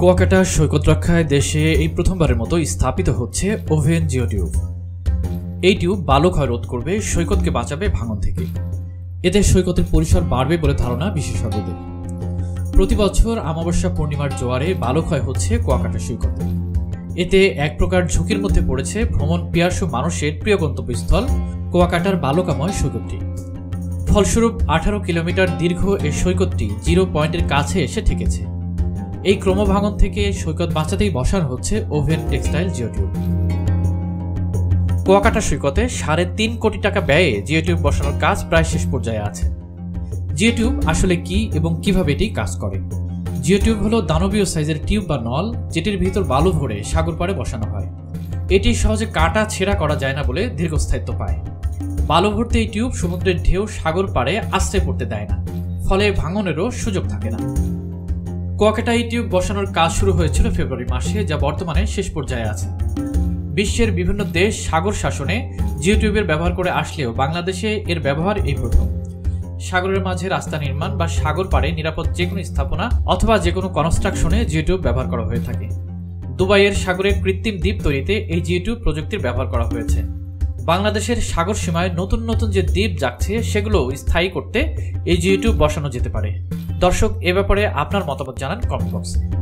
কুয়াকাটা সৈকত রক্ষায় দেশে এই প্রথমবারের মতো স্থাপিত হচ্ছে ওভেন জিওটিউব। এই টিউব বালু ক্ষয় রোধ করবে, সৈকতকে বাঁচাবে ভাঙন থেকে। এতে সৈকতের পরিসর বাড়বে বলে ধারণা বিশেষজ্ঞদের। প্রতি বছর অমাবস্যা পূর্ণিমার জোয়ারে বালু ক্ষয় হচ্ছে কুয়াকাটা সৈকতে। এতে এক প্রকার ঝুঁকির মধ্যে পড়েছে ভ্রমণ পিয়াসু মানুষের প্রিয় গন্তব্যস্থল কুয়াকাটার বালুকাময় সৈকতটি। ফলস্বরূপ 18 কিলোমিটার দীর্ঘ এই সৈকতটি জিরো পয়েন্টের কাছে এসে ঠেকেছে। এই ক্রমভাঙন থেকে সৈকত বাঁচাতেই বসানো হচ্ছে ওভেন টেক্সটাইল জিওটিউব। কুয়াকাটা সৈকতে 3.5 কোটি টাকা ব্যয়ে জিওটিউব বসানোর কাজ প্রায় শেষ পর্যায়ে আছে। জিওটিউব আসলে কি এবং কিভাবে এটি কাজ করে? জিওটিউব হলো দানবীয় সাইজের টিউব বা নল, যেটির ভিতর বালু ভরে সাগর পাড়ে বসানো হয়। এটি সহজে কাটা ছেঁড়া করা যায় না বলে দীর্ঘস্থায়িত্ব পায়। বালু ভর্তি এই টিউব সমুদ্রের ঢেউ সাগর পাড়ে আশ্রয় পড়তে দেয় না, ফলে ভাঙনেরও সুযোগ থাকে না। কুয়াকাটা এই টিউব বসানোর কাজ শুরু হয়েছিল ফেব্রুয়ারি মাসে, যা বর্তমানে শেষ পর্যায়ে আছে। বিশ্বের বিভিন্ন দেশ সাগর শাসনে জিওটিউবের ব্যবহার করে আসলেও বাংলাদেশে এর ব্যবহার এই প্রথম। সাগরের মাঝে রাস্তা নির্মাণ বা সাগর পাড়ে নিরাপদ যে কোনো স্থাপনা অথবা যে কোনো কনস্ট্রাকশনে জিওটিউব ব্যবহার করা হয়ে থাকে। দুবাইয়ের সাগরে কৃত্রিম দ্বীপ তৈরিতে এই জিওটিউব প্রযুক্তির ব্যবহার করা হয়েছে। বাংলাদেশের সাগর সীমায় নতুন নতুন যে দ্বীপ জাগছে সেগুলো স্থায়ী করতে এই জিওটিউব বসানো যেতে পারে। দর্শক, এ ব্যাপারে আপনার মতামত জানান কমেন্ট বক্সে।